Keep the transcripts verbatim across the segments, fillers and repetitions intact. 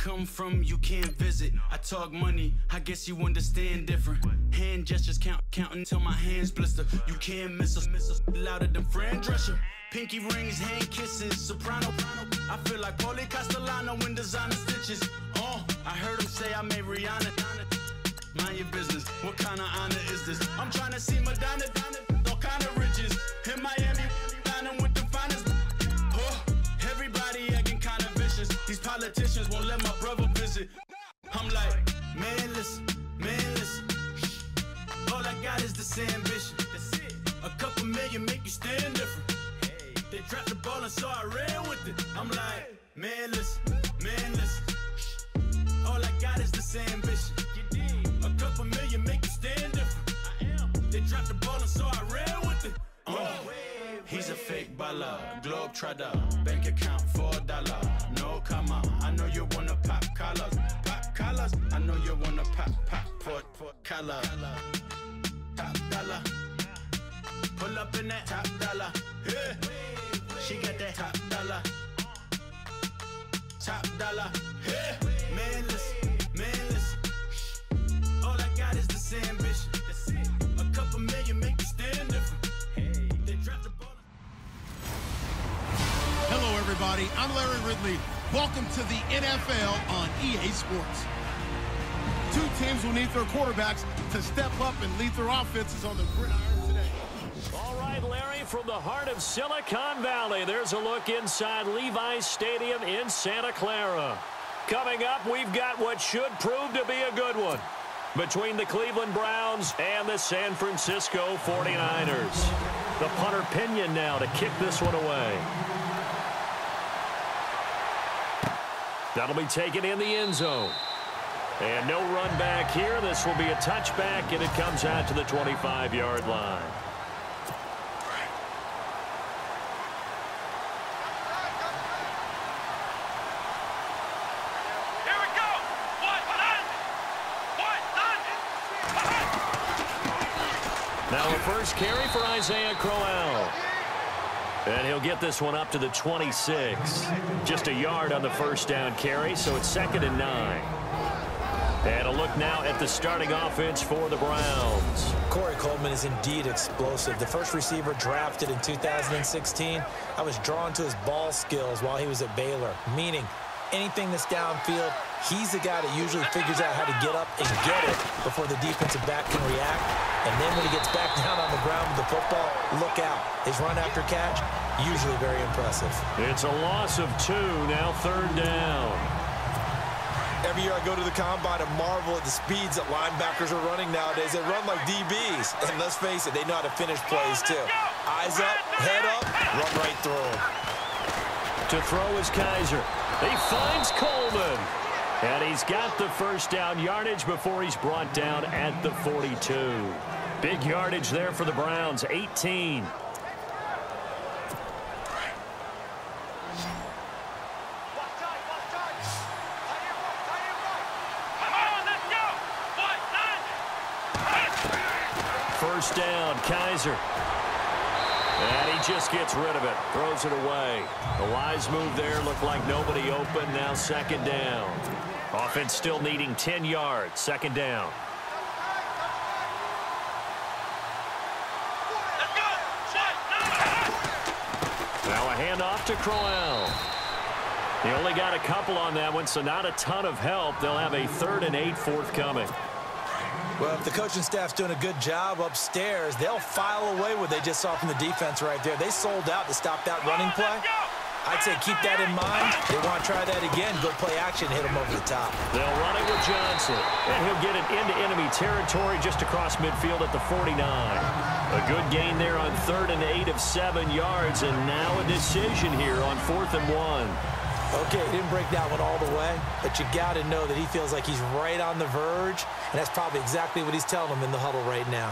come from, you can't visit. I talk money, I guess you understand different. Hand gestures count, counting till my hands blister. You can't miss us, miss us louder than Fran Drescher. Pinky rings, hand kisses, soprano. I feel like Paulie Castellano in designer stitches. Oh, I heard him say I made Rihanna. Mind your business, what kind of honor is this? I'm trying to see Madonna, all kind of riches. In Miami, dining with the finest. Oh, everybody acting kind of vicious. These politicians won't let my brother visit. I'm like, man, listen, man, listen. All I got is this ambition. A couple million make you stand different. They dropped the ball and so I ran with it. I'm like, man, listen, man, listen. All I got is this ambition. A couple million make you stand different. They dropped the ball and so I ran with it. Uh, he's a fake baller, globe trotter, bank account for a dollar. No comma, I know you wanna pop collars, pop collars. I know you wanna pop pop for for collar. Top dollar, pull up in that top dollar. Yeah. She got that top dollar, top dollar. Yeah. Man, listen, man, listen. All I got is this ambition. A couple million make you stand different. They dropped the ball. Hello, everybody. I'm Larry Ridley. Welcome to the N F L on E A Sports. Two teams will need their quarterbacks to step up and lead their offenses on the gridiron today. All right, Larry, from the heart of Silicon Valley, there's a look inside Levi's Stadium in Santa Clara. Coming up, we've got what should prove to be a good one between the Cleveland Browns and the San Francisco forty-niners. The punter Pinion now to kick this one away. That'll be taken in the end zone. And no run back here. This will be a touchback, and it comes out to the twenty-five-yard line. Now a first carry for Isaiah Crowell. And he'll get this one up to the twenty-six. Just a yard on the first down carry, so it's second and nine. And a look now at the starting offense for the Browns. Corey Coleman is indeed explosive. The first receiver drafted in two thousand sixteen. I was drawn to his ball skills while he was at Baylor, meaning anything that's downfield, he's the guy that usually figures out how to get up and get it before the defensive back can react. And then when he gets back down on the ground with the football, look out. His run after catch, usually very impressive. It's a loss of two, now third down. Every year I go to the combine and marvel at the speeds that linebackers are running nowadays. They run like D Bs. And let's face it, they know how to finish plays too. Eyes up, head up, run right through them. To throw is Kaiser. He finds Coleman. And he's got the first down yardage before he's brought down at the forty-two. Big yardage there for the Browns, eighteen. First down, Kaiser. And he just gets rid of it, throws it away. The wise move there, looked like nobody open, now second down. Offense still needing ten yards, second down. Now a handoff to Crowell. He only got a couple on that one, so not a ton of help. They'll have a third and eight forthcoming. Well, if the coaching staff's doing a good job upstairs, they'll file away what they just saw from the defense right there. They sold out to stop that running play. I'd say keep that in mind. They want to try that again, go play action, hit them over the top. They'll run it with Johnson, and he'll get it into enemy territory just across midfield at the forty-nine. A good gain there on third and eight of seven yards, and now a decision here on fourth and one. Okay, he didn't break that one all the way, but you got to know that he feels like he's right on the verge, and that's probably exactly what he's telling them in the huddle right now.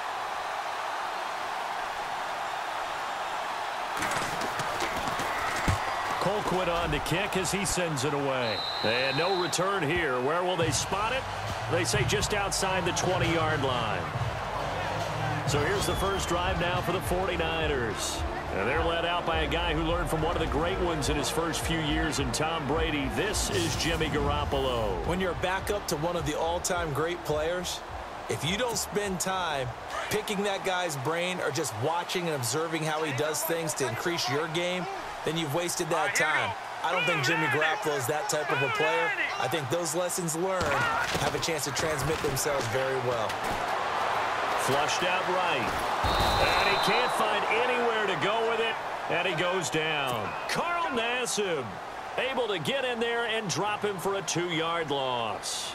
Colquitt on to kick as he sends it away. And no return here. Where will they spot it? They say just outside the twenty-yard line. So here's the first drive now for the forty-niners. And they're led out by a guy who learned from one of the great ones in his first few years in Tom Brady. This is Jimmy Garoppolo. When you're a backup to one of the all-time great players, if you don't spend time picking that guy's brain or just watching and observing how he does things to increase your game, then you've wasted that time. I don't think Jimmy Garoppolo is that type of a player. I think those lessons learned have a chance to transmit themselves very well. Flushed out right. And he can't find anywhere to go with it. And he goes down. Carl Nassib able to get in there and drop him for a two-yard loss.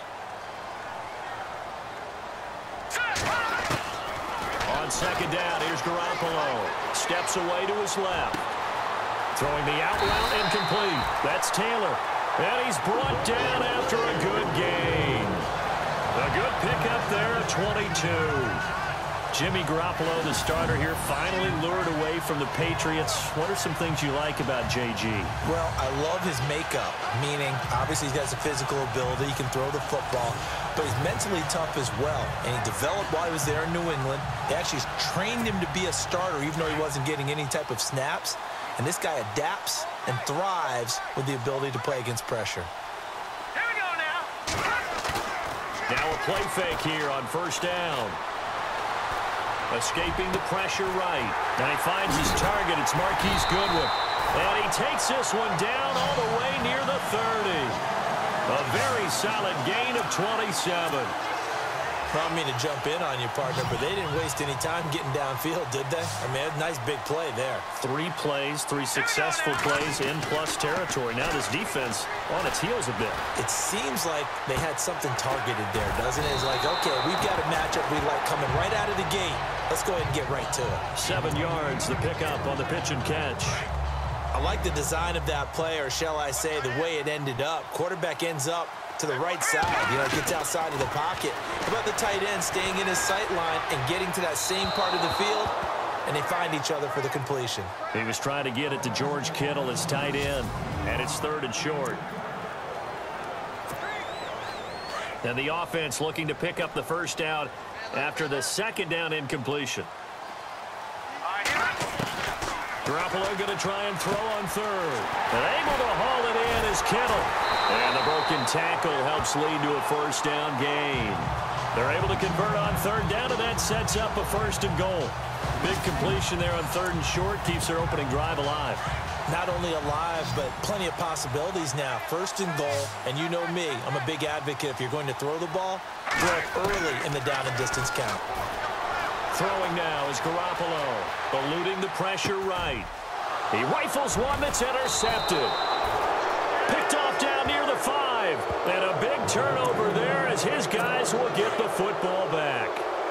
On second down, here's Garoppolo. Steps away to his left. Throwing the out route incomplete. That's Taylor. And he's brought down after a good gain. A good pickup there at twenty-two. Jimmy Garoppolo, the starter here, finally lured away from the Patriots. What are some things you like about J G? Well, I love his makeup, meaning obviously he has a physical ability. He can throw the football, but he's mentally tough as well. And he developed while he was there in New England. They actually trained him to be a starter even though he wasn't getting any type of snaps. And this guy adapts and thrives with the ability to play against pressure. Here we go now. Now a play fake here on first down. Escaping the pressure right. And he finds his target. It's Marquise Goodwin. And he takes this one down all the way near the thirty. A very solid gain of twenty-seven. I don't mean to jump in on you, partner, but they didn't waste any time getting downfield, did they? I mean, a nice big play there. Three plays, three successful plays in plus territory. Now this defense on its heels a bit. It seems like they had something targeted there, doesn't it? It's like, okay, we've got a matchup we like coming right out of the gate. Let's go ahead and get right to it. Seven yards, the pickup on the pitch and catch. I like the design of that play, or shall I say the way it ended up. Quarterback ends up to the right side, you know, gets outside of the pocket. How about the tight end staying in his sight line and getting to that same part of the field, and they find each other for the completion. He was trying to get it to George Kittle, his tight end, and it's third and short. And the offense looking to pick up the first down after the second down incompletion. Garoppolo going to try and throw on third. And able to haul it in is Kittle. And the broken tackle helps lead to a first down gain. They're able to convert on third down, and that sets up a first and goal. Big completion there on third and short keeps their opening drive alive. Not only alive, but plenty of possibilities now. First and goal, and you know me, I'm a big advocate. If you're going to throw the ball, throw it early in the down and distance count. Throwing now is Garoppolo, eluding the pressure right. He rifles one that's intercepted. Picked off down near the five. And a big turnover there as his guys will get the football back.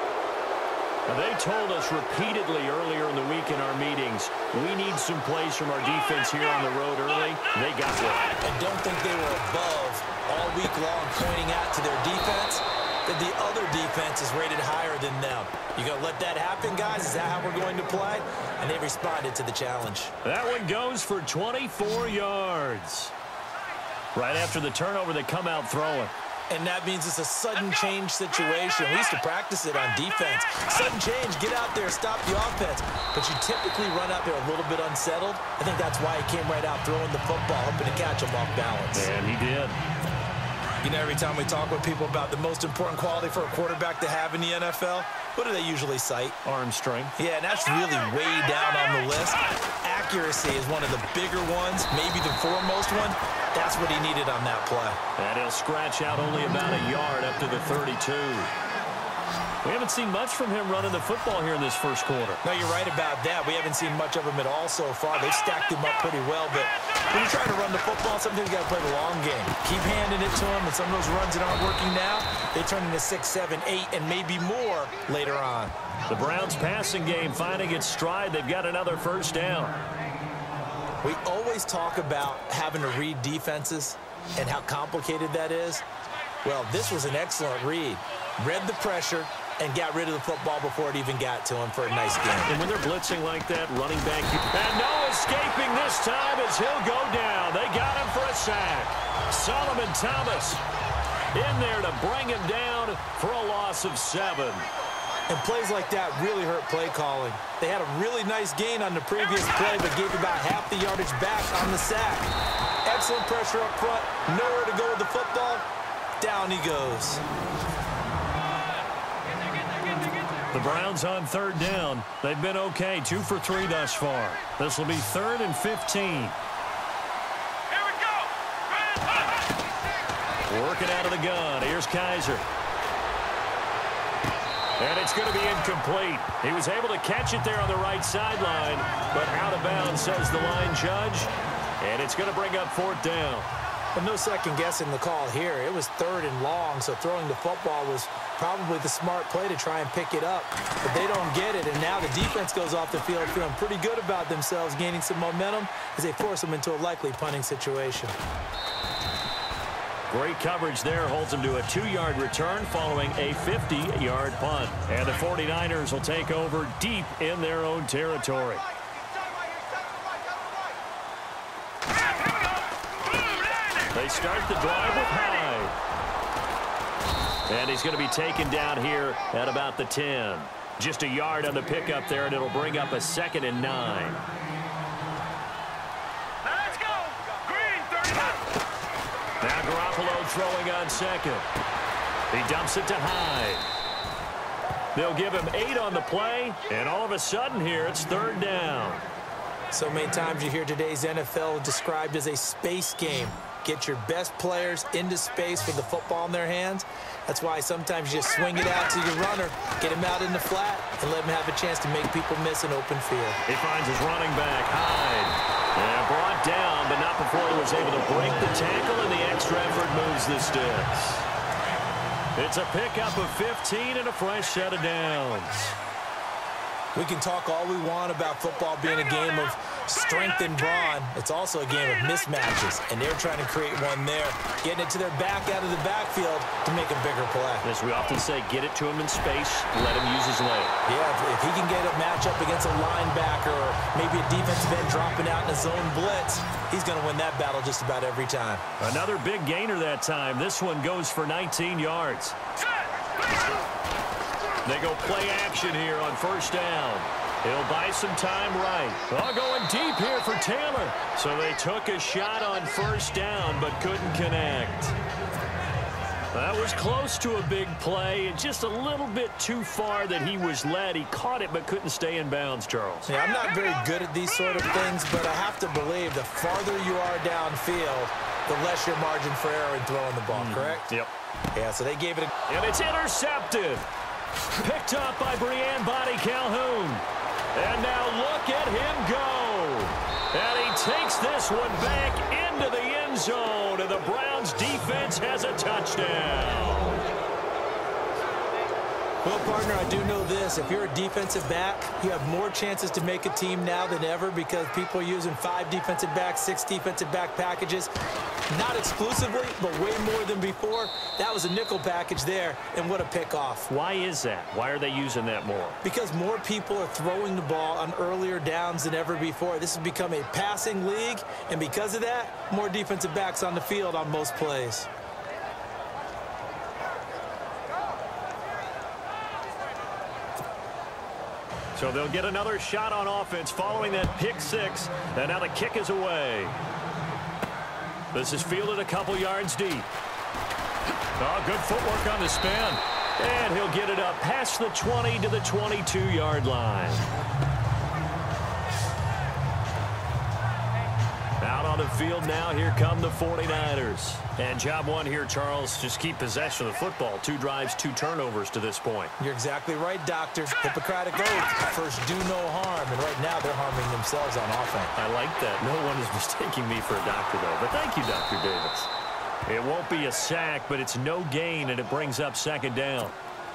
Now, they told us repeatedly earlier in the week in our meetings, we need some plays from our defense here on the road early. They got one. And don't think they were above all week long pointing out to their defense that the other defense is rated higher than them. You gonna let that happen, guys? Is that how we're going to play? And they responded to the challenge. That one goes for twenty-four yards. Right after the turnover, they come out throwing. And that means it's a sudden change situation. We used to practice it on defense. Sudden change, get out there, stop the offense. But you typically run out there a little bit unsettled. I think that's why he came right out throwing the football, hoping to catch him off balance. And he did. You know, every time we talk with people about the most important quality for a quarterback to have in the N F L, what do they usually cite? Arm strength. Yeah, and that's really way down on the list. Accuracy is one of the bigger ones, maybe the foremost one. That's what he needed on that play. And he'll scratch out only about a yard up to the thirty-two. We haven't seen much from him running the football here in this first quarter. No, you're right about that. We haven't seen much of him at all so far. They've stacked him up pretty well, but when you try to run the football, sometimes you got to play the long game. Keep handing it to him, and some of those runs that aren't working now, they turn into six, seven, eight, and maybe more later on. The Browns passing game finding its stride. They've got another first down. We always talk about having to read defenses and how complicated that is. Well, this was an excellent read. Read the pressure and got rid of the football before it even got to him for a nice game. And when they're blitzing like that, running back, and no escaping this time as he'll go down. They got him for a sack. Solomon Thomas in there to bring him down for a loss of seven. And plays like that really hurt play calling. They had a really nice gain on the previous play, but gave about half the yardage back on the sack. Excellent pressure up front. Nowhere to go with the football. Down he goes. The Browns on third down. They've been okay, two for three thus far. This will be third and fifteen. Here we go. Working out of the gun. Here's Kaiser. And it's going to be incomplete. He was able to catch it there on the right sideline, but out of bounds, says the line judge. And it's going to bring up fourth down. But no second guessing the call here. It was third and long, so throwing the football was probably the smart play to try and pick it up. But they don't get it, and now the defense goes off the field feeling pretty good about themselves, gaining some momentum as they force them into a likely punting situation. Great coverage there, holds them to a two-yard return following a fifty-yard punt. And the forty-niners will take over deep in their own territory. They start the drive with Hyde. And he's going to be taken down here at about the ten. Just a yard on the pickup there, and it'll bring up a second and nine. Let's go. Green, thirty-nine. Now Garoppolo throwing on second. He dumps it to Hyde. They'll give him eight on the play, and all of a sudden here it's third down. So many times you hear today's N F L described as a space game. Get your best players into space with the football in their hands. That's why sometimes you just swing it out to your runner, get him out in the flat, and let him have a chance to make people miss an open field. He finds his running back, Hyde. And brought down, but not before he was able to break the tackle, and the extra effort moves the sticks. It's a pickup of fifteen and a fresh set of downs. We can talk all we want about football being a game of strength and brawn. It's also a game of mismatches, and they're trying to create one there, getting it to their back out of the backfield to make a bigger play. As we often say, get it to him in space, let him use his leg. Yeah, if, if he can get a matchup against a linebacker or maybe a defensive end dropping out in a zone blitz, he's going to win that battle just about every time. Another big gainer that time. This one goes for nineteen yards. They go play action here on first down. He'll buy some time right. Oh, going deep here for Taylor. So they took a shot on first down but couldn't connect. That was close to a big play, and just a little bit too far that he was led. He caught it but couldn't stay in bounds, Charles. Yeah, I'm not very good at these sort of things, but I have to believe the farther you are downfield, the less your margin for error in throwing the ball, correct? Yep. Yeah, so they gave it a... And it's intercepted. Picked up by Breanne Bonnie Calhoun. And now look at him go. And he takes this one back into the end zone. And the Browns defense has a touchdown. Well, partner, I do know this. If you're a defensive back, you have more chances to make a team now than ever because people are using five defensive backs, six defensive back packages. Not exclusively, but way more than before. That was a nickel package there, and what a pickoff. Why is that? Why are they using that more? Because more people are throwing the ball on earlier downs than ever before. This has become a passing league, and because of that, more defensive backs on the field on most plays. So they'll get another shot on offense following that pick six, and now the kick is away. This is fielded a couple yards deep. Oh, good footwork on the spin. And he'll get it up past the twenty to the twenty-two-yard line. Out on the field now, here come the forty-niners. And job one here, Charles, just keep possession of the football. Two drives, two turnovers to this point. You're exactly right, Doctor. Hippocratic oath. First, do no harm. And right now, they're harming themselves on offense. I like that. No one is mistaking me for a doctor, though. But thank you, Doctor Davis. It won't be a sack, but it's no gain, and it brings up second down.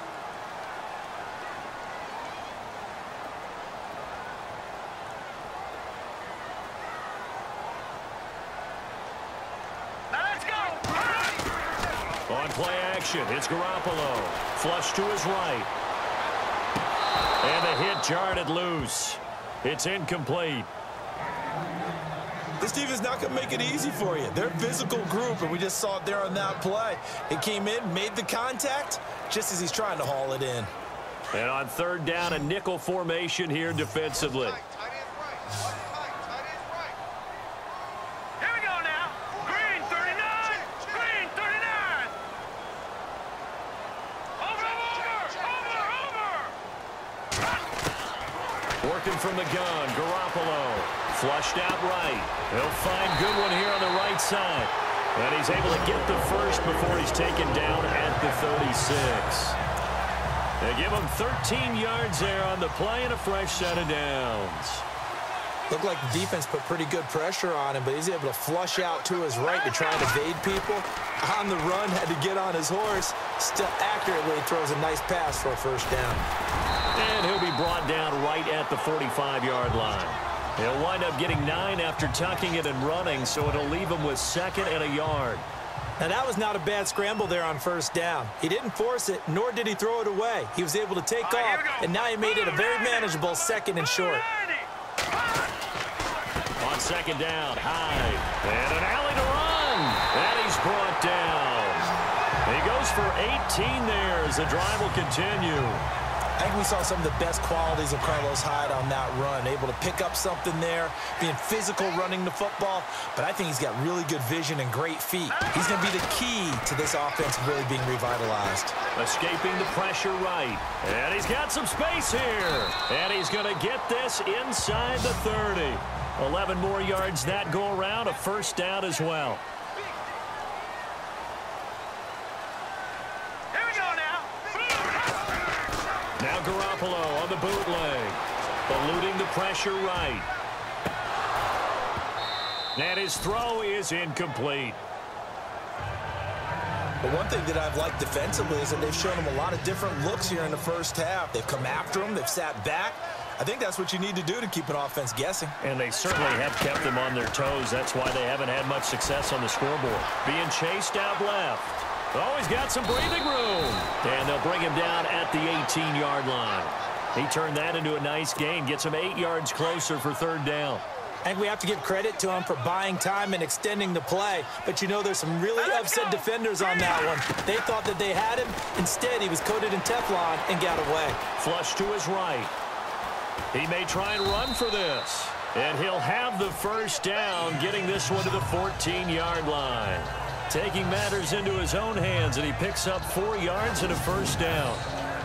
On play action, it's Garoppolo. Flush to his right. And the hit jarred it loose. It's incomplete. This defense is not going to make it easy for you. They're a physical group, and we just saw it there on that play. It came in, made the contact, just as he's trying to haul it in. And on third down, a nickel formation here defensively. Here we go now. Green thirty-nine. Green thirty-nine. Over, over, over, over. Working from the gun, Garoppolo. Flushed out right. He'll find Goodwin here on the right side. And he's able to get the first before he's taken down at the thirty-six. They give him thirteen yards there on the play and a fresh set of downs. Looked like the defense put pretty good pressure on him, but he's able to flush out to his right to try and evade people. On the run, had to get on his horse. Still accurately throws a nice pass for a first down. And he'll be brought down right at the forty-five-yard line. He'll wind up getting nine after tucking it and running, so it'll leave him with second and a yard. Now, that was not a bad scramble there on first down. He didn't force it, nor did he throw it away. He was able to take All right, off, and now he made it a very manageable second and short. On second down, Hyde. And an alley to run. And he's brought down. He goes for eighteen there as the drive will continue. I think we saw some of the best qualities of Carlos Hyde on that run. Able to pick up something there, being physical running the football. But I think he's got really good vision and great feet. He's going to be the key to this offense really being revitalized. Escaping the pressure right. And he's got some space here. And he's going to get this inside the thirty. eleven more yards that go around, a first down as well. Here we go now. Now Garoppolo on the bootleg. Eluding the pressure right. And his throw is incomplete. But one thing that I've liked defensively is that they've shown him a lot of different looks here in the first half. They've come after him. They've sat back. I think that's what you need to do to keep an offense guessing. And they certainly have kept them on their toes. That's why they haven't had much success on the scoreboard. Being chased out left. Oh, he's got some breathing room. And they'll bring him down at the eighteen-yard line. He turned that into a nice gain. Gets him eight yards closer for third down. I think we have to give credit to him for buying time and extending the play. But you know there's some really upset defenders on that one. They thought that they had him. Instead, he was coated in Teflon and got away. Flush to his right. He may try and run for this. And he'll have the first down, getting this one to the fourteen-yard line. Taking matters into his own hands, and he picks up four yards and a first down.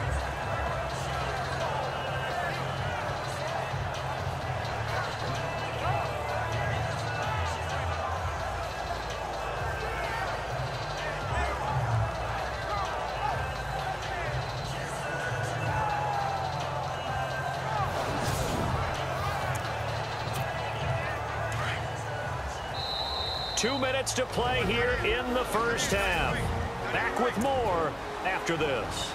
Two minutes to play here in the first half. Back with more after this.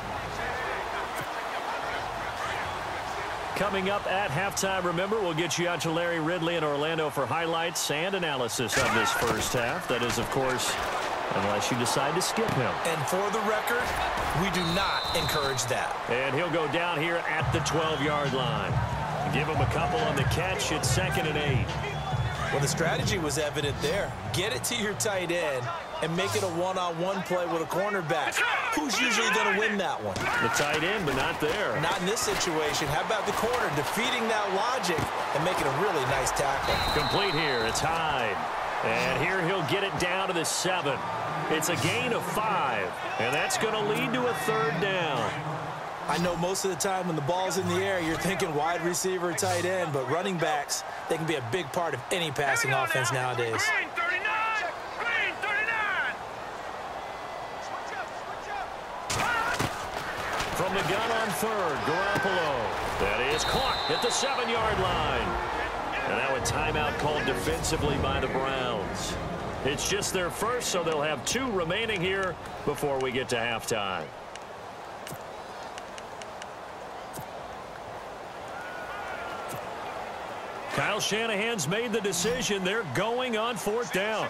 Coming up at halftime, remember, we'll get you out to Larry Ridley in Orlando for highlights and analysis of this first half. That is, of course, unless you decide to skip him. And for the record, we do not encourage that. And he'll go down here at the twelve-yard line. Give him a couple on the catch. It's second and eight. Well, the strategy was evident there. Get it to your tight end and make it a one-on-one play with a cornerback. Who's usually going to win that one? The tight end, but not there. Not in this situation. How about the corner defeating that logic and making a really nice tackle? Complete here. It's Hyde. And here he'll get it down to the seven. It's a gain of five, and that's going to lead to a third down. I know most of the time when the ball's in the air, you're thinking wide receiver, tight end, but running backs, they can be a big part of any passing offense now. nowadays. Green thirty-nine. Green thirty-nine. From the gun on third, Garoppolo. That is caught at the seven-yard line. And now a timeout called defensively by the Browns. It's just their first, so they'll have two remaining here before we get to halftime. Kyle Shanahan's made the decision. They're going on fourth down.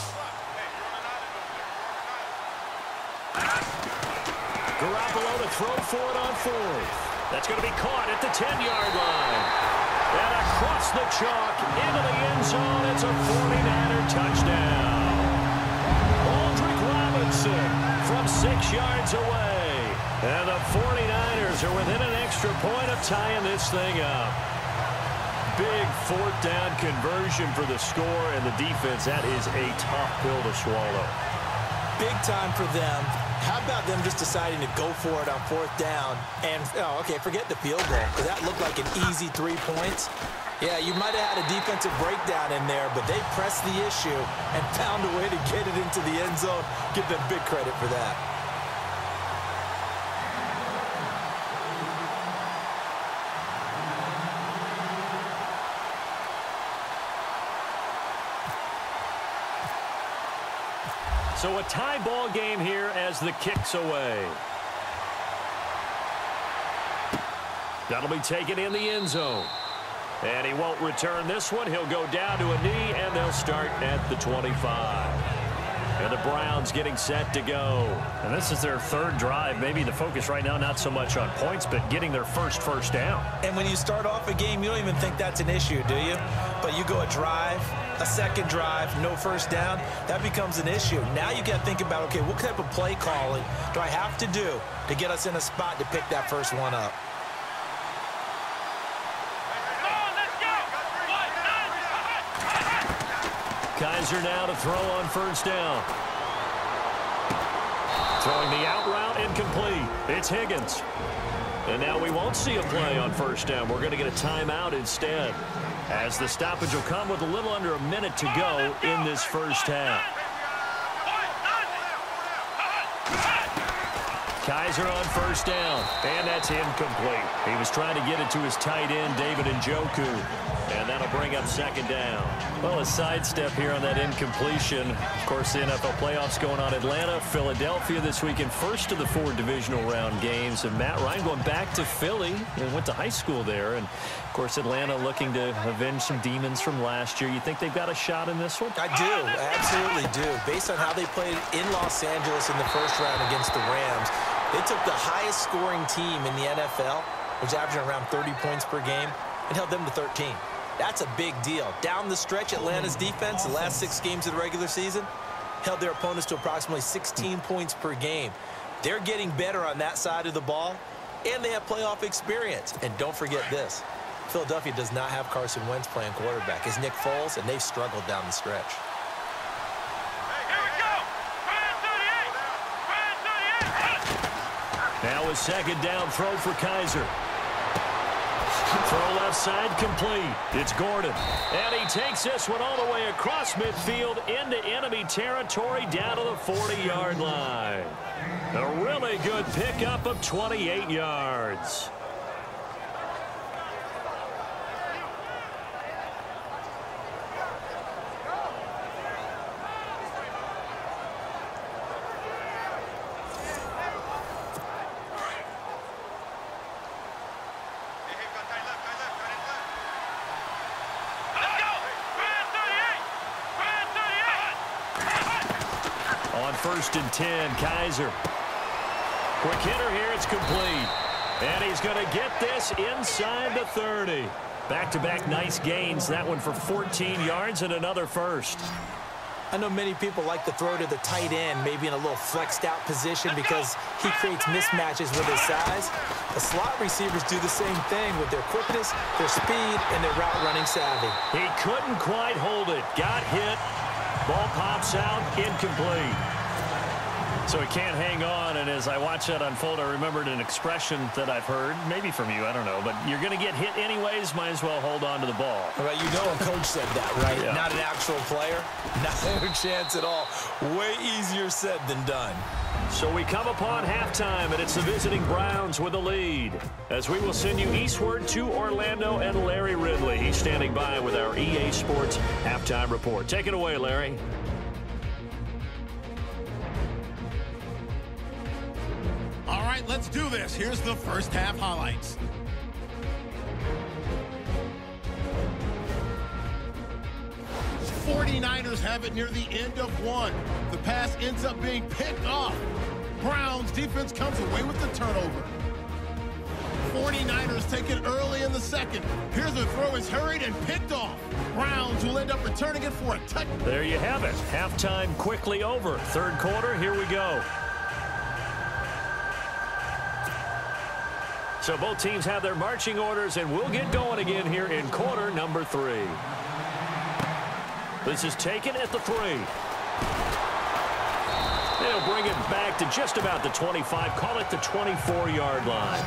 Garoppolo to throw for it on fourth. That's going to be caught at the ten-yard line. And across the chalk into the end zone. It's a forty-niner touchdown. Aldrick Robinson from six yards away. And the forty-niners are within an extra point of tying this thing up. Big fourth down conversion for the score, and the defense, that is a tough pill to swallow. Big time for them. How about them just deciding to go for it on fourth down? And, oh, okay, forget the field goal, because that looked like an easy three points. Yeah, you might have had a defensive breakdown in there, but they pressed the issue and found a way to get it into the end zone. Give them big credit for that. So a tie ball game here as the kick's away. That'll be taken in the end zone. And he won't return this one. He'll go down to a knee, and they'll start at the twenty-five. And the Browns getting set to go. And this is their third drive. Maybe the focus right now not so much on points, but getting their first first down. And when you start off a game, you don't even think that's an issue, do you? But you go a drive, a second drive, no first down, that becomes an issue. Now you got to think about, okay, what type of play calling do I have to do to get us in a spot to pick that first one up? Kizer now to throw on first down. Throwing the out route, incomplete. It's Higgins. And now we won't see a play on first down. We're going to get a timeout instead, as the stoppage will come with a little under a minute to go in this first half. Kizer on first down, and that's incomplete. He was trying to get it to his tight end, David Njoku, and that'll bring up second down. Well, a sidestep here on that incompletion. Of course, the N F L playoffs going on. Atlanta, Philadelphia this weekend, first of the four divisional round games. And Matt Ryan going back to Philly and went to high school there. And, of course, Atlanta looking to avenge some demons from last year. You think they've got a shot in this one? I do. I absolutely do. Based on how they played in Los Angeles in the first round against the Rams, they took the highest scoring team in the N F L, which averaging around thirty points per game, and held them to thirteen. That's a big deal. Down the stretch, Atlanta's defense, the last six games of the regular season, held their opponents to approximately sixteen points per game. They're getting better on that side of the ball, and they have playoff experience. And don't forget this, Philadelphia does not have Carson Wentz playing quarterback. It's Nick Foles, and they've struggled down the stretch. Now a second down throw for Kizer. Throw left side complete. It's Gordon. And he takes this one all the way across midfield into enemy territory down to the forty-yard line. A really good pickup of twenty-eight yards. First and ten, Kizer. Quick hitter here, it's complete. And he's going to get this inside the thirty. Back-to-back nice gains. That one for fourteen yards and another first. I know many people like to throw to the tight end, maybe in a little flexed out position because he creates mismatches with his size. The slot receivers do the same thing with their quickness, their speed, and their route running savvy. He couldn't quite hold it. Got hit. Ball pops out, incomplete. So he can't hang on, and as I watch that unfold, I remembered an expression that I've heard, maybe from you, I don't know, but you're going to get hit anyways, might as well hold on to the ball. Right, you know a coach said that, right? Yeah. Not an actual player. No chance at all. Way easier said than done. So we come upon halftime, and it's the visiting Browns with a lead. As we will send you eastward to Orlando and Larry Ridley. He's standing by with our E A Sports halftime report. Take it away, Larry. All right, let's do this. Here's the first half highlights. forty-niners have it near the end of one. The pass ends up being picked off. Browns defense comes away with the turnover. forty-niners take it early in the second. Here's the throw is hurried and picked off. Browns will end up returning it for a touchdown. There you have it. Halftime quickly over. Third quarter, here we go. So both teams have their marching orders, and we'll get going again here in quarter number three. This is taken at the three. They'll bring it back to just about the twenty-five, call it the twenty-four yard line.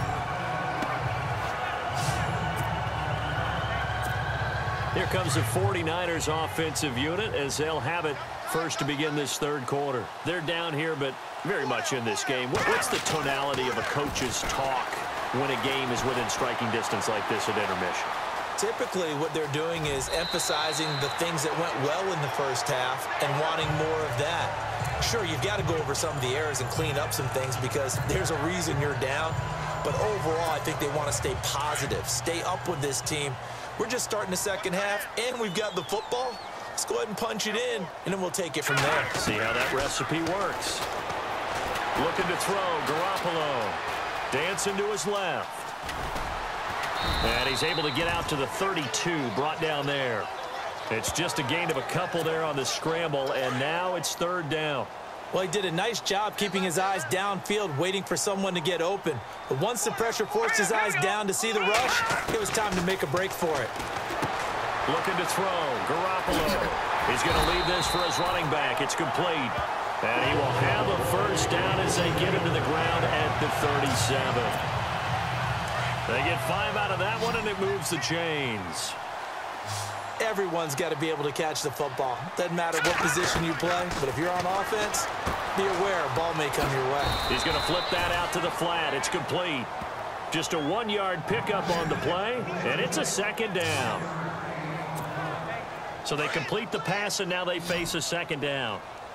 Here comes the forty-niners offensive unit as they'll have it first to begin this third quarter. They're down here, but very much in this game. What's the tonality of a coach's talk when a game is within striking distance like this at intermission? Typically, what they're doing is emphasizing the things that went well in the first half and wanting more of that. Sure, you've got to go over some of the errors and clean up some things because there's a reason you're down. But overall, I think they want to stay positive, stay up with this team. We're just starting the second half, and we've got the football. Let's go ahead and punch it in, and then we'll take it from there. See how that recipe works. Looking to throw, Garoppolo. Dancing to his left. And he's able to get out to the thirty-two, brought down there. It's just a gain of a couple there on the scramble, and now it's third down. Well, he did a nice job keeping his eyes downfield, waiting for someone to get open. But once the pressure forced his eyes down to see the rush, it was time to make a break for it. Looking to throw, Garoppolo. He's going to leave this for his running back. It's complete. And he will have a first down as they get him to the ground at the thirty-seven. They get five out of that one, and it moves the chains. Everyone's got to be able to catch the football. Doesn't matter what position you play, but if you're on offense, be aware a ball may come your way. He's going to flip that out to the flat. It's complete. Just a one-yard pickup on the play, and it's a second down. So they complete the pass, and now they face a second down.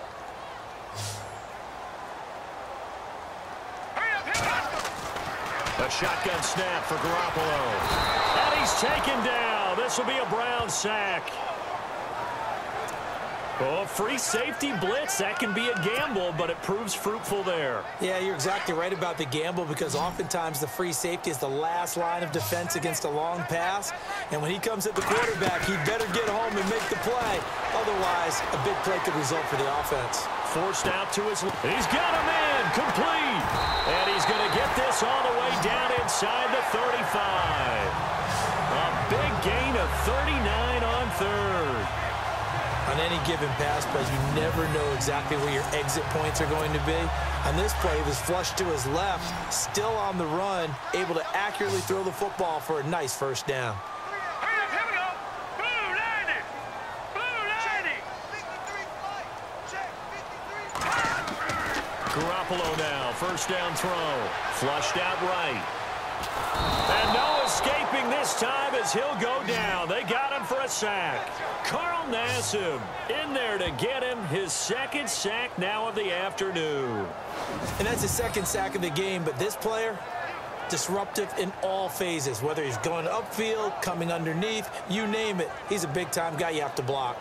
A shotgun snap for Garoppolo. And he's taken down. This will be a Brown sack. Oh, free safety blitz. That can be a gamble, but it proves fruitful there. Yeah, you're exactly right about the gamble because oftentimes the free safety is the last line of defense against a long pass. And when he comes at the quarterback, he better get home and make the play. Otherwise, a big play could result for the offense. Forced out to his left. He's got him in. Complete. And he's going to get this all the way down inside the thirty-five. A big gain of thirty-nine on third. On any given pass play, you never know exactly where your exit points are going to be. On this play, he was flushed to his left, still on the run, able to accurately throw the football for a nice first down. Here we go. Blue ninety. Blue ninety. Garoppolo now, first down throw. Flushed out right. And no escaping this time as he'll go down. They got him for a sack. Carl Nassib in there to get him his second sack now of the afternoon. And that's his second sack of the game, but this player, disruptive in all phases, whether he's going upfield, coming underneath, you name it. He's a big-time guy you have to block.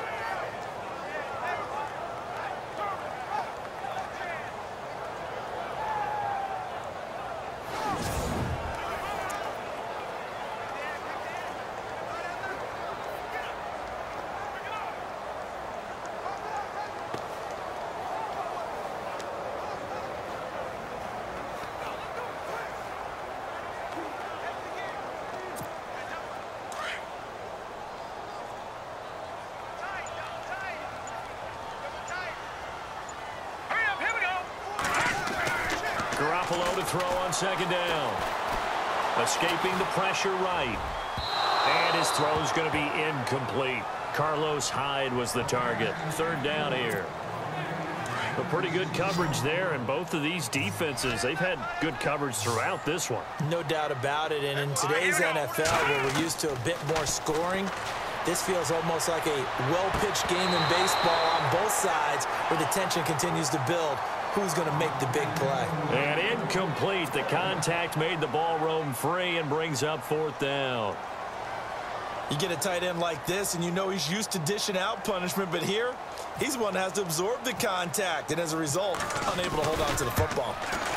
Garoppolo to throw on second down. Escaping the pressure right. And his throw's going to be incomplete. Carlos Hyde was the target. Third down here. But pretty good coverage there, and both of these defenses, they've had good coverage throughout this one. No doubt about it, and in today's N F L, where we're used to a bit more scoring, this feels almost like a well-pitched game in baseball on both sides where the tension continues to build. Who's going to make the big play? And incomplete. The contact made the ball roam free and brings up fourth down. You get a tight end like this, and you know he's used to dishing out punishment, but here, he's the one that has to absorb the contact, and as a result, unable to hold on to the football.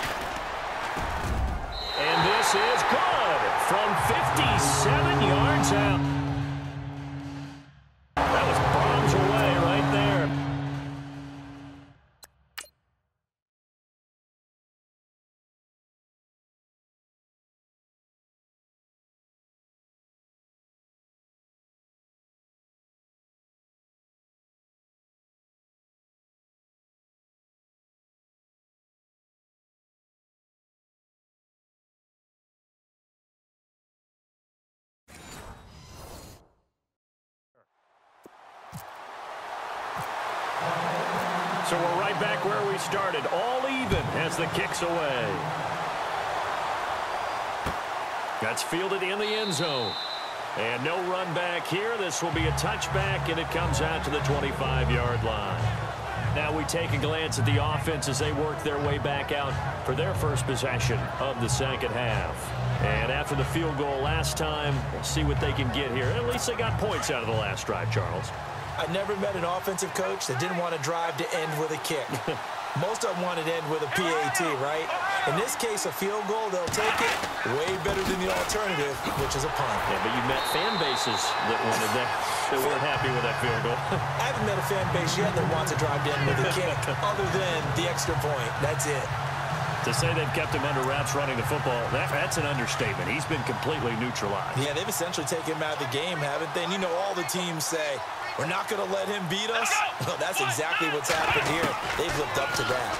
And this is good from fifty-seven yards out. So we're right back where we started. All even as the kick's away. That's fielded in the end zone. And no run back here. This will be a touchback, and it comes out to the twenty-five-yard line. Now we take a glance at the offense as they work their way back out for their first possession of the second half. And after the field goal last time, we'll see what they can get here. At least they got points out of the last drive, Charles. I never met an offensive coach that didn't want to drive to end with a kick. Most of them wanted to end with a P A T, right? In this case, a field goal, they'll take it way better than the alternative, which is a punt. Yeah, but you met fan bases that wanted that, that weren't happy with that field goal. I haven't met a fan base yet that wants to drive to end with a kick other than the extra point. That's it. To say they've kept him under wraps running the football, that, that's an understatement. He's been completely neutralized. Yeah, they've essentially taken him out of the game, haven't they? And you know all the teams say, we're not going to let him beat us. Well, that's exactly what's happened here. They've lived up to that.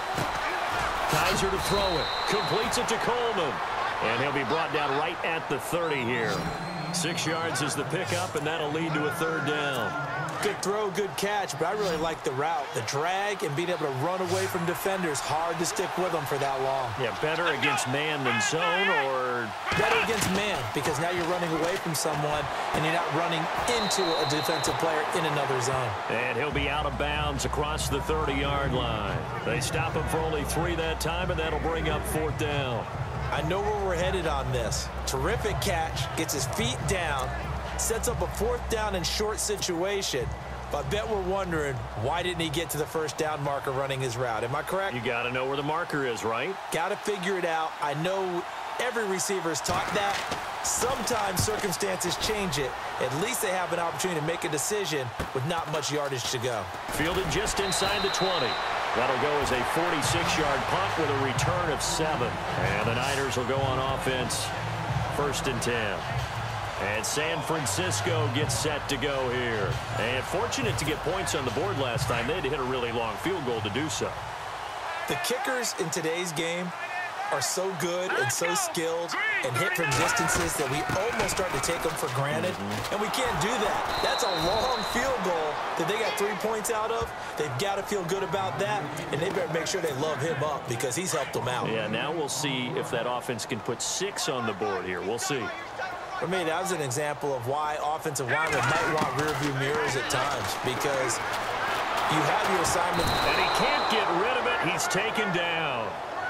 Kizer to throw it. Completes it to Coleman. And he'll be brought down right at the thirty here. Six yards is the pickup, and that'll lead to a third down. Good throw, good catch, but I really like the route. The drag and being able to run away from defenders, hard to stick with them for that long. Yeah, better against man than zone, or? Better against man, because now you're running away from someone, and you're not running into a defensive player in another zone. And he'll be out of bounds across the thirty-yard line. They stop him for only three that time, and that'll bring up fourth down. I know where we're headed on this. Terrific catch, gets his feet down, sets up a fourth down and short situation. But I bet we're wondering, why didn't he get to the first down marker running his route? Am I correct? You got to know where the marker is, right? Got to figure it out. I know every receiver is taught that. Sometimes circumstances change it. At least they have an opportunity to make a decision with not much yardage to go. Fielded just inside the twenty. That'll go as a forty-six-yard punt with a return of seven. And the Niners will go on offense first and ten. And San Francisco gets set to go here. And fortunate to get points on the board last time. They had to hit a really long field goal to do so. The kickers in today's game are so good and so skilled and hit from distances that we almost start to take them for granted. Mm-hmm. And we can't do that. That's a long field goal that they got three points out of. They've got to feel good about that, and they better make sure they love him up because he's helped them out. Yeah, now we'll see if that offense can put six on the board here. We'll see. For me, that was an example of why offensive linemen might want rearview mirrors at times, because you have your assignment. And he can't get rid of it. He's taken down.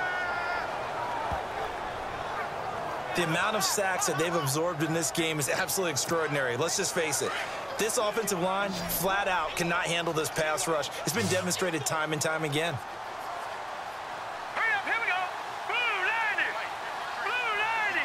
The amount of sacks that they've absorbed in this game is absolutely extraordinary. Let's just face it. This offensive line, flat out, cannot handle this pass rush. It's been demonstrated time and time again. Hurry up, here we go. Blue ninety. Blue ninety.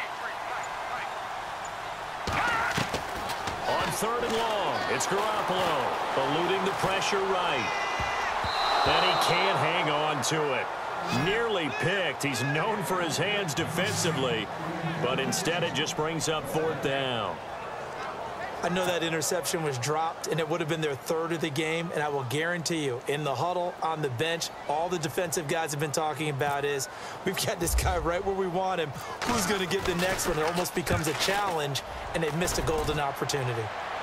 On third and long, it's Garoppolo eluding the pressure right. And he can't hang on to it. Nearly picked. He's known for his hands defensively, but instead it just brings up fourth down. I know that interception was dropped, and it would have been their third of the game, and I will guarantee you, in the huddle, on the bench, all the defensive guys have been talking about is, we've got this guy right where we want him. Who's going to get the next one? It almost becomes a challenge, and they've missed a golden opportunity.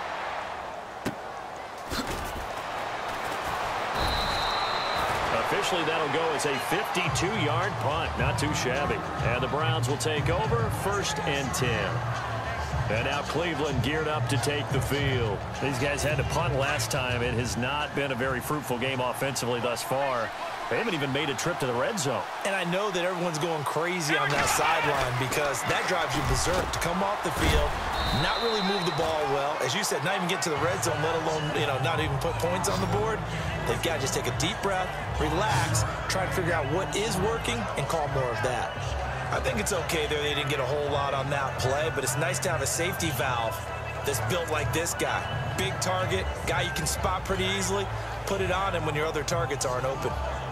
Officially, that'll go as a fifty-two-yard punt. Not too shabby. And the Browns will take over first and ten. And now Cleveland geared up to take the field. These guys had to punt last time. It has not been a very fruitful game offensively thus far. They haven't even made a trip to the red zone. And I know that everyone's going crazy on that sideline because that drives you berserk to come off the field, not really move the ball well. As you said, not even get to the red zone, let alone, you know, not even put points on the board. They've got to just take a deep breath, relax, try to figure out what is working, and call more of that. I think it's okay there. They didn't get a whole lot on that play, but it's nice to have a safety valve that's built like this guy. Big target, guy you can spot pretty easily. Put it on him when your other targets aren't open.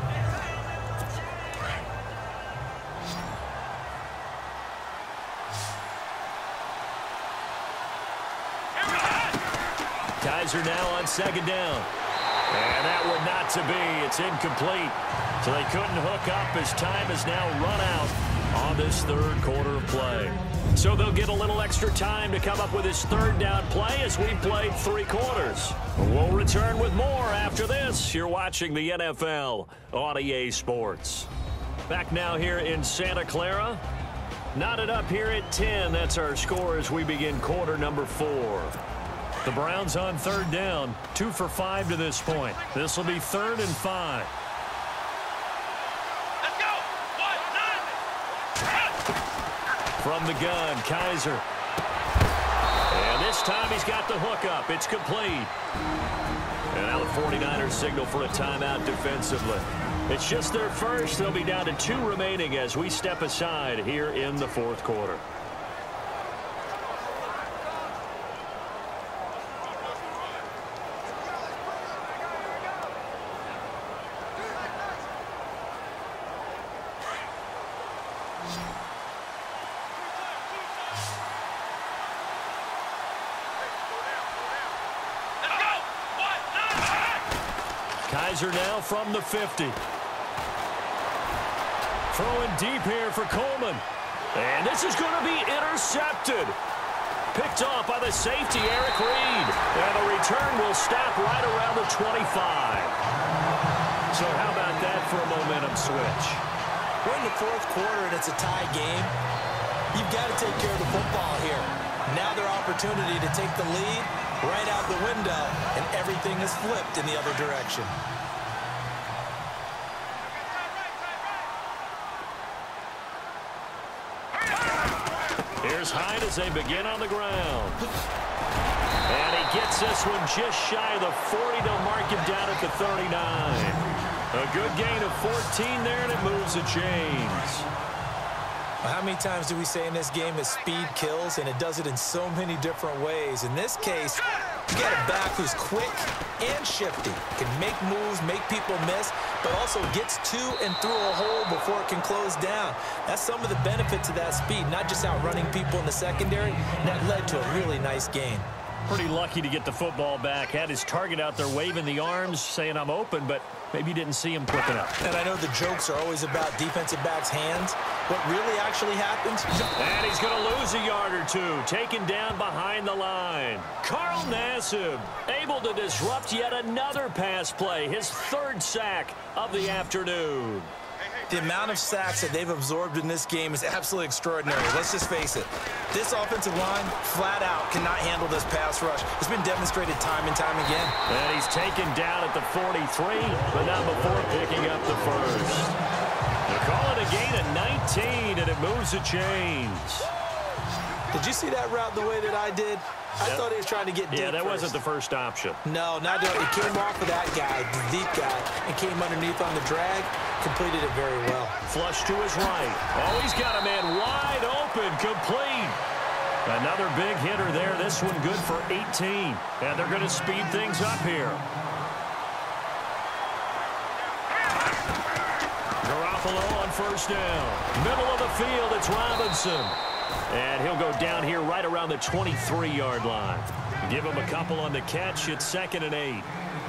Kizer now on second down. And that one not to be. It's incomplete. So they couldn't hook up as time has now run out. on this third quarter of play. So they'll get a little extra time to come up with his third down play as we played three quarters. We'll return with more after this. You're watching the N F L on E A Sports. Back now here in Santa Clara. Knotted up here at ten. That's our score as we begin quarter number four. The Browns on third down. Two for five to this point. This will be third and five. Let's go. One, nine. From the gun, Kaiser. And this time he's got the hook up. It's complete. And now the forty-niners signal for a timeout defensively. It's just their first. They'll be down to two remaining as we step aside here in the fourth quarter. Kaiser now from the fifty. Throwing deep here for Coleman. And this is going to be intercepted. Picked off by the safety, Eric Reed. And the return will stop right around the twenty-five. So how about that for a momentum switch? We're in the fourth quarter and it's a tie game. You've got to take care of the football here. Now their opportunity to take the lead right out the window, and everything is flipped in the other direction. Here's Hyde as they begin on the ground. And he gets this one just shy of the forty. They'll mark him down at the thirty-nine. A good gain of fourteen there, and it moves the chains. How many times do we say in this game that speed kills, and it does it in so many different ways? In this case, you got a back who's quick and shifty, can make moves, make people miss, but also gets to and through a hole before it can close down. That's some of the benefits of that speed, not just outrunning people in the secondary. That led to a really nice gain. Pretty lucky to get the football back. Had his target out there waving the arms, saying I'm open, but maybe you didn't see him quick enough. And I know the jokes are always about defensive backs' hands. What really actually happens? And he's going to lose a yard or two. Taken down behind the line. Carl Nassib able to disrupt yet another pass play. His third sack of the afternoon. The amount of sacks that they've absorbed in this game is absolutely extraordinary. Let's just face it. This offensive line, flat out, cannot handle this pass rush. It's been demonstrated time and time again. And he's taken down at the forty-three, but not before picking up the first. They call it a gain of nineteen, and it moves the chains. Did you see that route the way that I did? I yep. thought he was trying to get deep. Yeah, that first. wasn't the first option. No, not it. It came off of that guy, the deep guy, and came underneath on the drag. Completed it very well. Flush to his right. Oh, he's got a man wide open, complete. Another big hitter there. This one good for eighteen. And they're going to speed things up here. Garoppolo on first down. Middle of the field, it's Robinson. And he'll go down here right around the twenty-three yard line. Give him a couple on the catch. It's second and eight.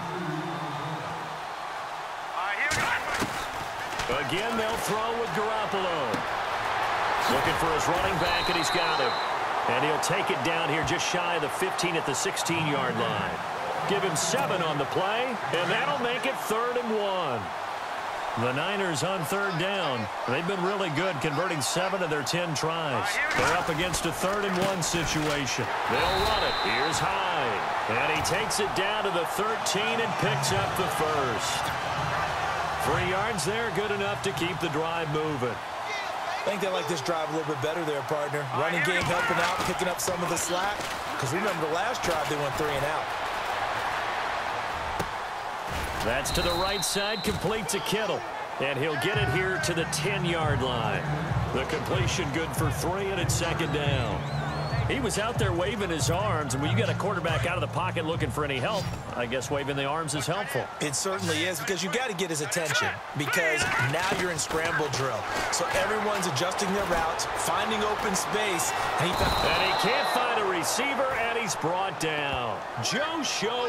Again, they'll throw with Garoppolo. Looking for his running back, and he's got him. And he'll take it down here just shy of the fifteen at the sixteen yard line. Give him seven on the play, and that'll make it third and one. The Niners on third down. They've been really good, converting seven of their ten tries. They're up against a third and one situation. They'll run it. Here's Hyde. And he takes it down to the thirteen and picks up the first. Three yards there, good enough to keep the drive moving. I think they like this drive a little bit better there, partner. Running game helping out, picking up some of the slack. Because remember, the last drive they went three and out. That's to the right side, complete to Kittle. And he'll get it here to the ten yard line. The completion good for three, and it's second down. He was out there waving his arms, and when you get a quarterback out of the pocket looking for any help, I guess waving the arms is helpful. It certainly is, because you got to get his attention, because now you're in scramble drill. So everyone's adjusting their routes, finding open space, and he, found and he can't find a receiver, and he's brought down. Joe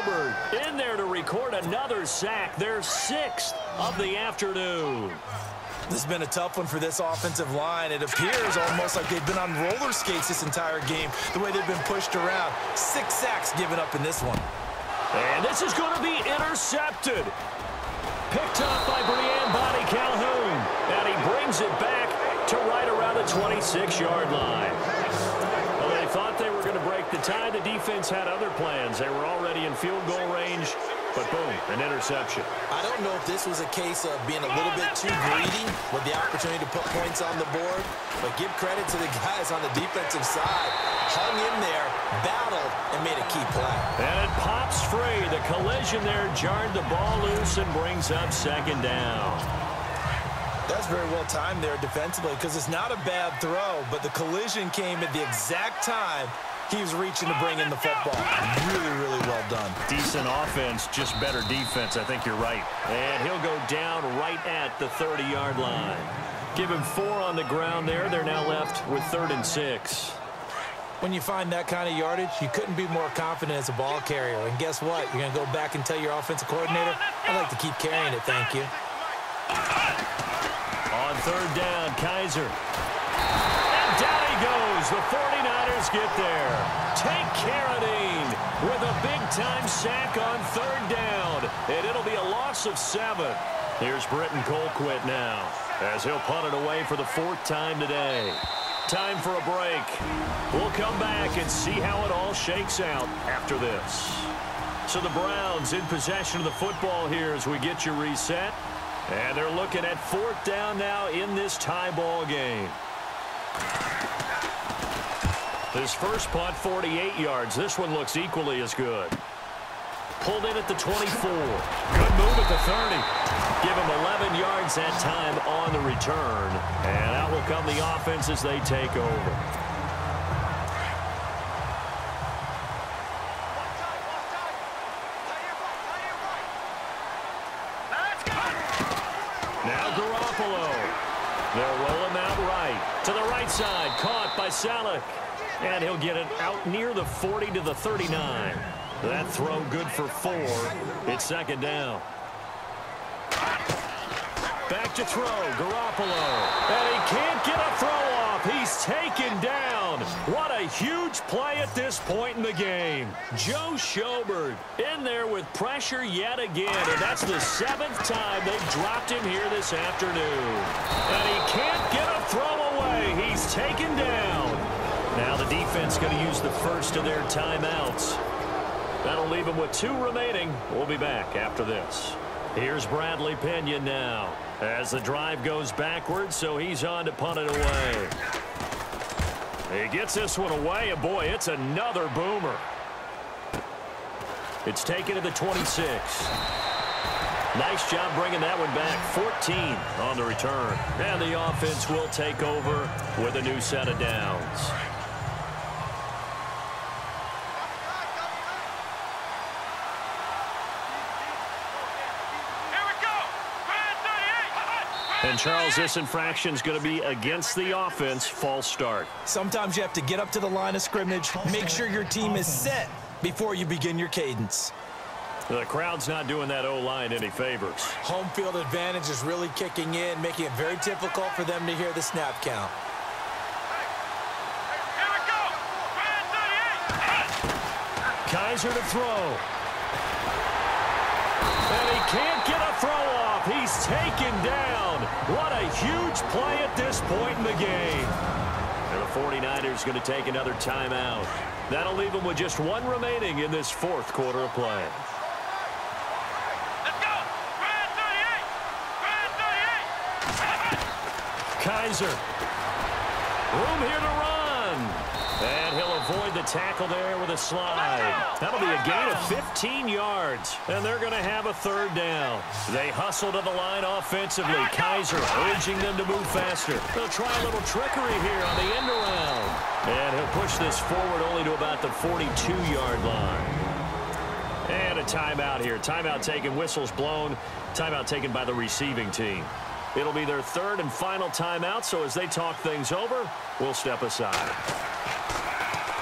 Schobert in there to record another sack, their sixth of the afternoon. This has been a tough one for this offensive line. It appears almost like they've been on roller skates this entire game, the way they've been pushed around. Six sacks given up in this one. And this is going to be intercepted. Picked up by Brian Bonnie Calhoun. And he brings it back to right around the twenty-six yard line. Well, they thought they were going to break the tie. The defense had other plans. They were already in field goal range. But boom, an interception. I don't know if this was a case of being a little bit too greedy with the opportunity to put points on the board, but give credit to the guys on the defensive side. Hung in there, battled, and made a key play. And it pops free. The collision there jarred the ball loose and brings up second down. That's very well timed there defensively because it's not a bad throw, but the collision came at the exact time he was reaching to bring in the football. Really, really well done. Decent offense, just better defense. I think you're right. And he'll go down right at the thirty yard line. Give him four on the ground there. They're now left with third and six. When you find that kind of yardage, you couldn't be more confident as a ball carrier. And guess what? You're going to go back and tell your offensive coordinator, I'd like to keep carrying it, thank you. On third down, Kaiser. And down he goes. The forty-niners get there. Take Carradine with a big-time sack on third down. And it'll be a loss of seven. Here's Britton Colquitt now as he'll punt it away for the fourth time today. Time for a break. We'll come back and see how it all shakes out after this. So the Browns in possession of the football here as we get you reset. And they're looking at fourth down now in this tie ball game. This first punt, forty-eight yards. This one looks equally as good. Pulled in at the twenty-four. Good move at the thirty. Give him eleven yards that time on the return. And out will come the offense as they take over. Now Garoppolo. They'll roll him out right. To the right side. Caught by Salek. And he'll get it out near the forty to the thirty-nine. That throw good for four. It's second down. Back to throw. Garoppolo. And he can't get a throw off. He's taken down. What a huge play at this point in the game. Joe Schobert in there with pressure yet again. And that's the seventh time they've dropped him here this afternoon. And he can't get a throw away. He's taken down. Now the defense going to use the first of their timeouts. That'll leave them with two remaining. We'll be back after this. Here's Bradley Pinion now as the drive goes backwards, so he's on to punt it away. He gets this one away, and boy, it's another boomer. It's taken to the twenty-six. Nice job bringing that one back. fourteen on the return. And the offense will take over with a new set of downs. And, Charles, this infraction is going to be against the offense. False start. Sometimes you have to get up to the line of scrimmage, make sure your team is set before you begin your cadence. The crowd's not doing that O-line any favors. Home field advantage is really kicking in, making it very difficult for them to hear the snap count. Here we go. Kaiser to throw. And he can't get a throw off. He's taken down. What a huge play at this point in the game. And the forty-niners going to take another timeout. That'll leave them with just one remaining in this fourth quarter of play. Let's go. Kaiser. Room here to run. And he'll avoid the tackle there with a slide. That'll be a gain of fifteen yards. And they're going to have a third down. They hustle to the line offensively. Kaiser urging them to move faster. They'll try a little trickery here on the end around. And he'll push this forward only to about the forty-two yard line. And a timeout here. Timeout taken, whistles blown. Timeout taken by the receiving team. It'll be their third and final timeout, so as they talk things over, we'll step aside.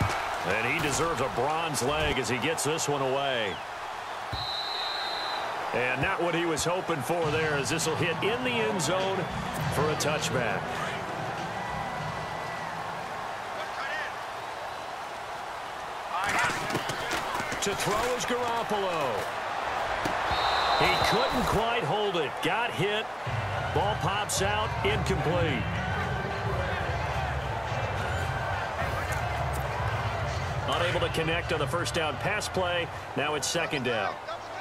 And he deserves a bronze leg as he gets this one away. And not what he was hoping for there, as this will hit in the end zone for a touchback. To throw is Garoppolo. He couldn't quite hold it. Got hit. Ball pops out. Incomplete. Unable to connect on the first down pass play. Now it's second down.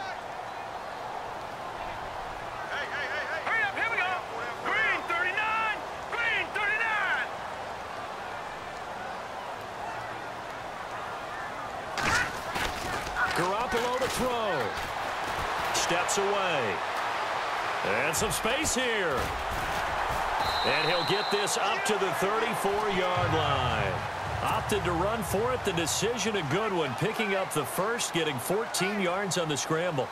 Hey, hey, hey, hey. Hurry up, here we go. Green thirty-nine. Green thirty-nine. Garoppolo to throw. Steps away. And some space here. And he'll get this up to the thirty-four yard line. Opted to run for it. The decision a good one. Picking up the first, getting fourteen yards on the scramble.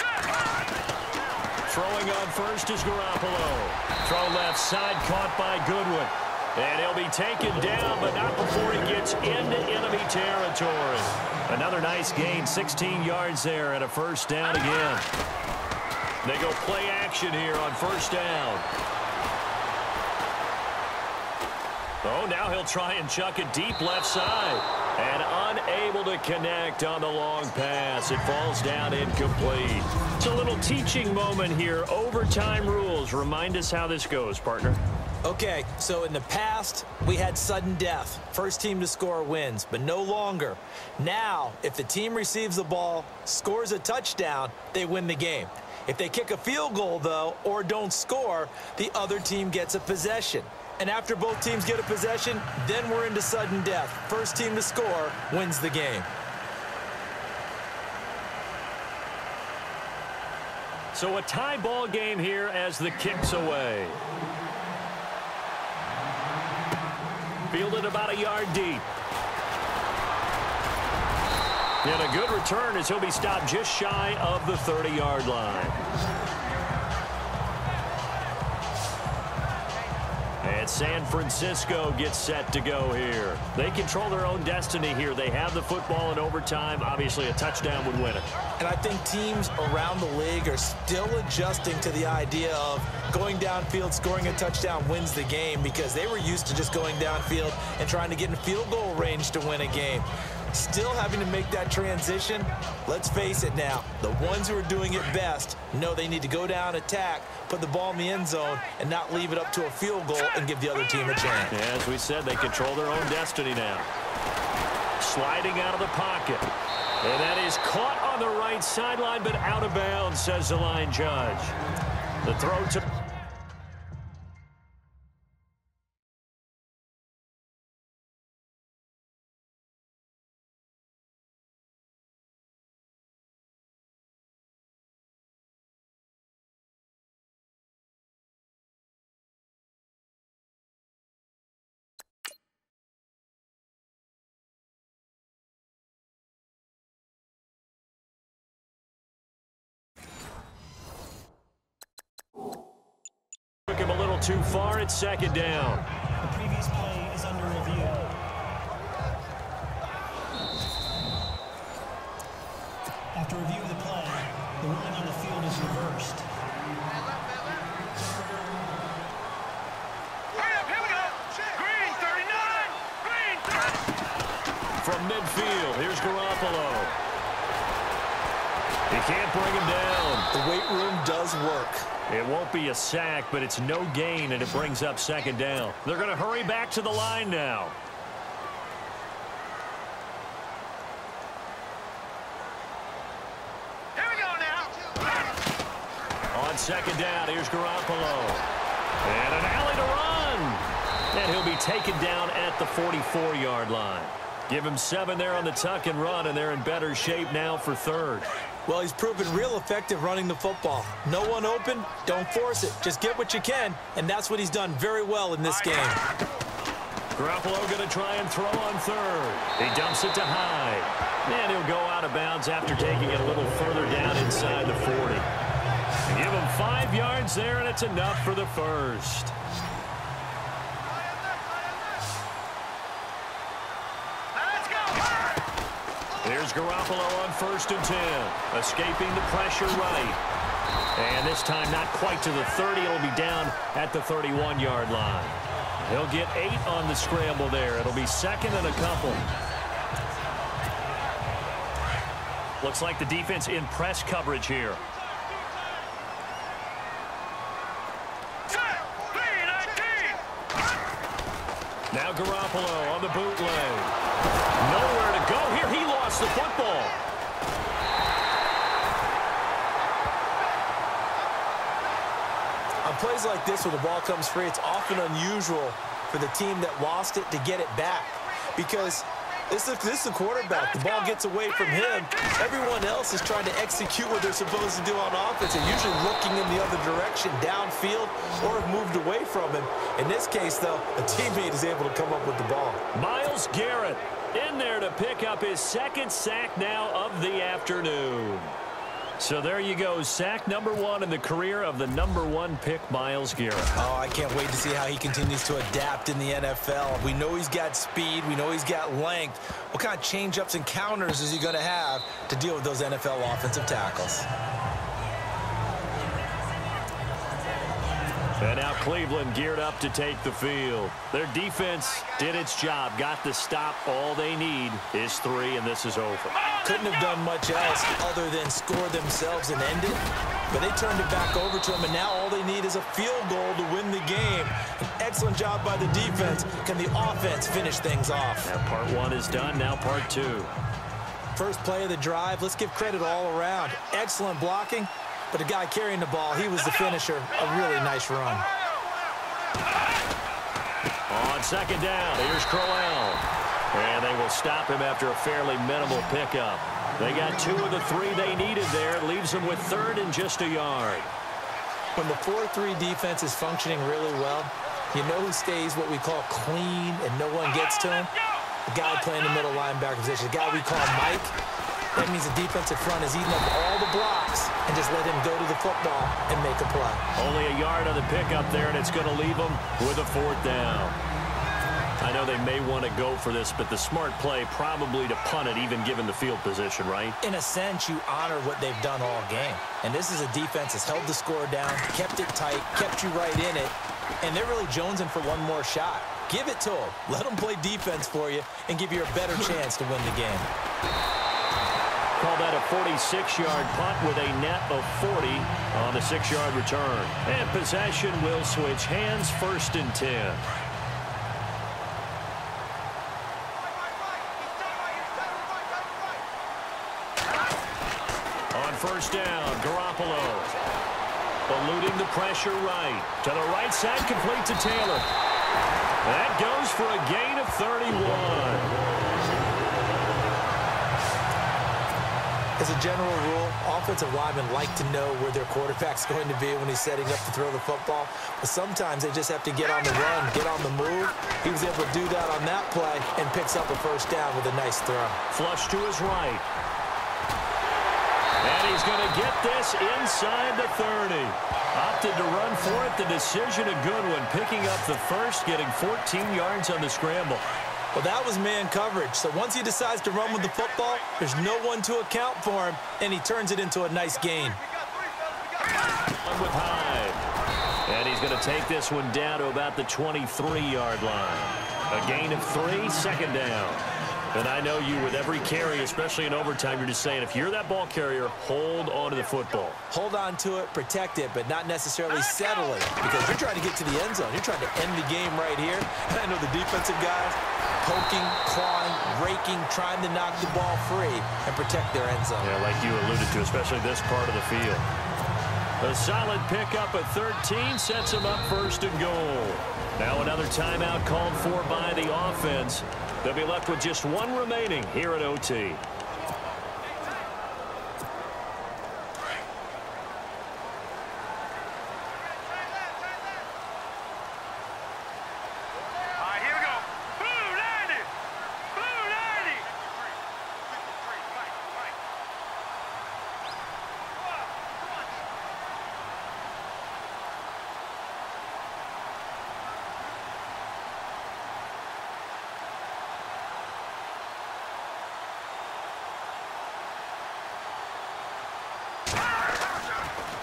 Throwing on first is Garoppolo. Throw left side, caught by Goodwin. And he'll be taken down, but not before he gets into enemy territory. Another nice gain, sixteen yards there, and a first down again. They go play action here on first down. Oh, now he'll try and chuck it deep left side. And unable to connect on the long pass. It falls down incomplete. It's a little teaching moment here. Overtime rules. Remind us how this goes, partner. Okay, so in the past, we had sudden death. First team to score wins, but no longer. Now, if the team receives the ball, scores a touchdown, they win the game. If they kick a field goal, though, or don't score, the other team gets a possession. And after both teams get a possession, then we're into sudden death. First team to score wins the game. So a tie ball game here as the kick's away. Fielded about a yard deep. And a good return as he'll be stopped just shy of the thirty yard line. And San Francisco gets set to go here. They control their own destiny here. They have the football in overtime. Obviously, a touchdown would win it. And I think teams around the league are still adjusting to the idea of going downfield, scoring a touchdown wins the game, because they were used to just going downfield and trying to get in field goal range to win a game. Still having to make that transition. Let's face it now, the ones who are doing it best know they need to go down, attack, put the ball in the end zone, and not leave it up to a field goal and give the other team a chance. Yeah, as we said, they control their own destiny now. Sliding out of the pocket. And that is caught on the right sideline, but out of bounds, says the line judge. The throw to... Took him a little too far at second down. The previous play is under review. After review of the play, the ruling on the field is reversed. Hurry up, here we go. Green thirty-nine. Green thirty. From midfield, here's Garoppolo. He can't bring him down. The weight room does work. It won't be a sack, but it's no gain, and it brings up second down. They're going to hurry back to the line now. Here we go now. On second down, here's Garoppolo. And an alley to run. And he'll be taken down at the forty-four yard line. Give him seven there on the tuck and run, and they're in better shape now for third. Well, he's proven real effective running the football. No one open, don't force it. Just get what you can, and that's what he's done very well in this game. Garoppolo going to try and throw on third. He dumps it to Hyde. And he'll go out of bounds after taking it a little further down inside the forty. Give him five yards there, and it's enough for the first. Here's Garoppolo on first and ten. Escaping the pressure right. And this time not quite to the thirty. It'll be down at the thirty-one-yard line. He'll get eight on the scramble there. It'll be second and a couple. Looks like the defense in press coverage here. Now Garoppolo on the bootleg. Nowhere to go here. He lost the football. On plays like this where the ball comes free, it's often unusual for the team that lost it to get it back. Because this is, this is the quarterback. The ball gets away from him. Everyone else is trying to execute what they're supposed to do on offense. They're usually looking in the other direction, downfield, or have moved away from him. In this case, though, a teammate is able to come up with the ball. Myles Garrett in there to pick up his second sack now of the afternoon. So there you go, sack number one in the career of the number one pick, Myles Garrett. Oh, I can't wait to see how he continues to adapt in the N F L. We know he's got speed. We know he's got length. What kind of change-ups and counters is he going to have to deal with those N F L offensive tackles? And now Cleveland geared up to take the field. Their defense did its job, got the stop. All they need is three, and this is over. Couldn't have done much else other than score themselves and end it. But they turned it back over to them, and now all they need is a field goal to win the game. An excellent job by the defense. Can the offense finish things off? Now part one is done, now part two. First play of the drive, let's give credit all around. Excellent blocking. But the guy carrying the ball, he was the finisher. A really nice run. On second down, here's Crowell. And they will stop him after a fairly minimal pickup. They got two of the three they needed there. Leaves them with third and just a yard. When the four three defense is functioning really well, you know who stays what we call clean and no one gets to him? The guy playing the middle linebacker position, the guy we call Mike. That means the defensive front is eating up all the blocks and just let him go to the football and make a play. Only a yard on the pickup there, and it's going to leave them with a fourth down. I know they may want to go for this, but the smart play probably to punt it, even given the field position, right? In a sense, you honor what they've done all game. And this is a defense that's held the score down, kept it tight, kept you right in it, and they're really jonesing for one more shot. Give it to them. Let them play defense for you and give you a better chance to win the game. Call that a forty-six-yard punt with a net of forty on the six-yard return. And possession will switch hands, first and ten. On first down, Garoppolo. Eluding the pressure right. To the right side, complete to Taylor. That goes for a gain of thirty-one. As a general rule, offensive linemen like to know where their quarterback's going to be when he's setting up to throw the football. But sometimes they just have to get on the run, get on the move. He was able to do that on that play and picks up a first down with a nice throw. Flush to his right. And he's going to get this inside the thirty. Opted to run for it. The decision a good one. Picking up the first, getting fourteen yards on the scramble. Well, that was man coverage. So once he decides to run with the football, there's no one to account for him, and he turns it into a nice gain. With Hyde. And he's going to take this one down to about the twenty-three-yard line. A gain of three, second down. And I know you, with every carry, especially in overtime, you're just saying, if you're that ball carrier, hold on to the football. Hold on to it, protect it, but not necessarily settle it, because you're trying to get to the end zone. You're trying to end the game right here. And I know the defensive guys poking, clawing, raking, trying to knock the ball free and protect their end zone. Yeah, like you alluded to, especially this part of the field. A solid pickup at thirteen sets him up first and goal. Now another timeout called for by the offense. They'll be left with just one remaining here at O T.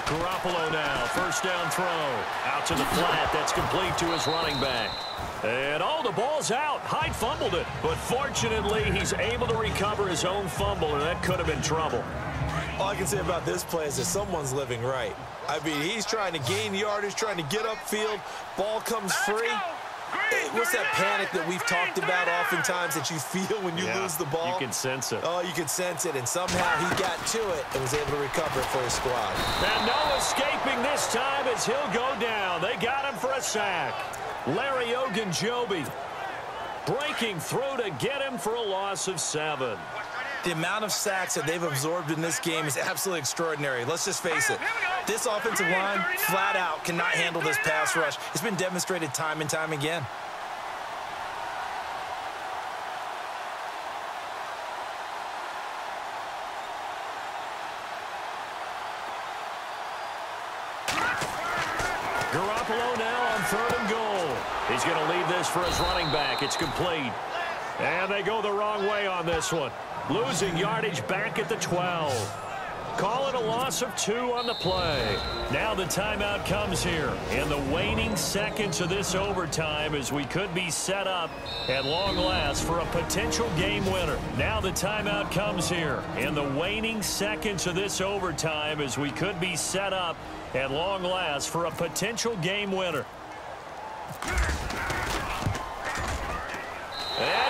Garoppolo now, first down throw. Out to the flat, that's complete to his running back. And oh, the ball's out. Hyde fumbled it, but fortunately he's able to recover his own fumble, and that could have been trouble. All I can say about this play is that someone's living right. I mean, he's trying to gain yardage, trying to get upfield. Ball comes free. What's that panic that we've talked about oftentimes that you feel when you yeah, lose the ball? You can sense it. Oh, you can sense it, and somehow he got to it and was able to recover it for his squad. And no escaping this time as he'll go down. They got him for a sack. Larry Ogunjobi breaking through to get him for a loss of seven. The amount of sacks that they've absorbed in this game is absolutely extraordinary. Let's just face it. This offensive line, flat out, cannot handle this pass rush. It's been demonstrated time and time again. Garoppolo now on third and goal. He's going to lead this for his running back. It's complete. And they go the wrong way on this one. Losing yardage back at the twelve. Call it a loss of two on the play. Now the timeout comes here. In the waning seconds of this overtime as we could be set up at long last for a potential game winner. Now the timeout comes here. In the waning seconds of this overtime as we could be set up at long last for a potential game winner. And